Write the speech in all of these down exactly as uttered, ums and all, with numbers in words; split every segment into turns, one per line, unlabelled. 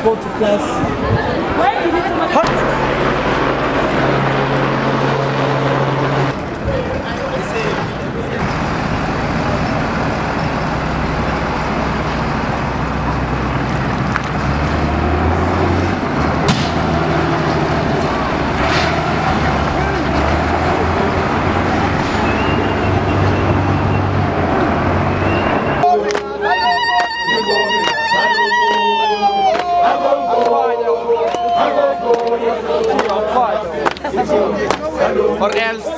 sportive class.
Or else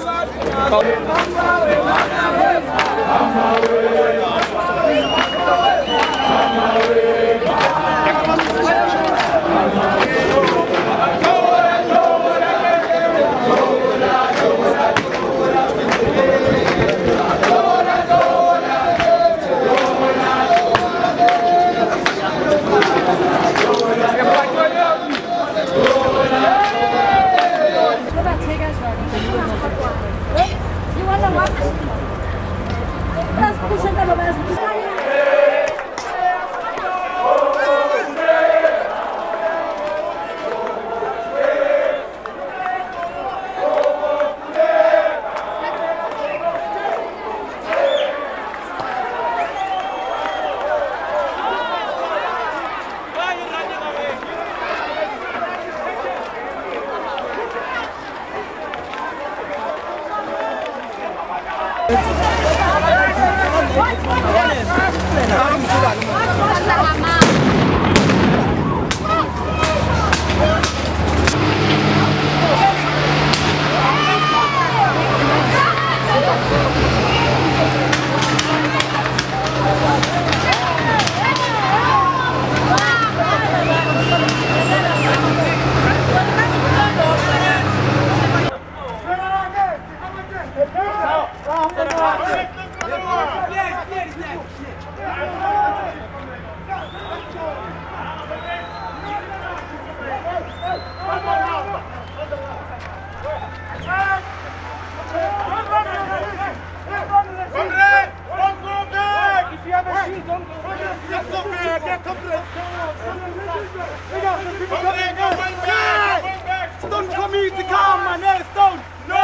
Stone for me to come, man. Hey, Stone. No,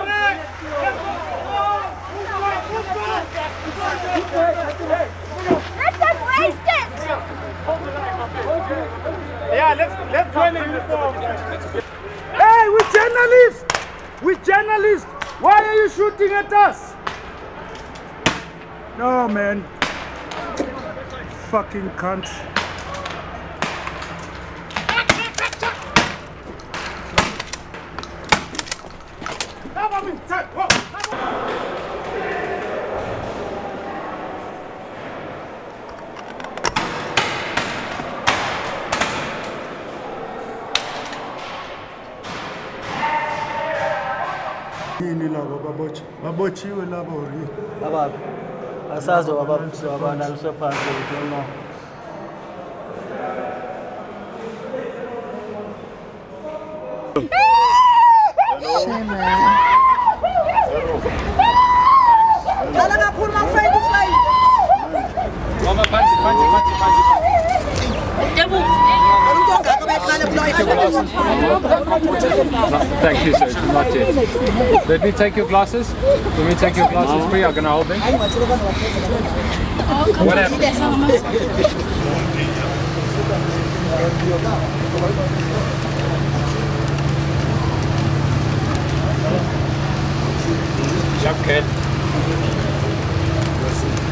let them waste it. Yeah, let's let's join the uniform. Hey, we journalists. We journalists. Why are you shooting at us? No, man. Fucking cunt. Yini labo babochi babochiwe labo ri
ababi asazo ababuso abanaliswa phansi ukona
Shame man. Dala kakhulu mawufake ufake.
Mama phansi phansi phansi phansi. Thank you, sir. Not yet. Let me take your glasses. Let me take your glasses free. I'm gonna hold them. What happened? Jump kid.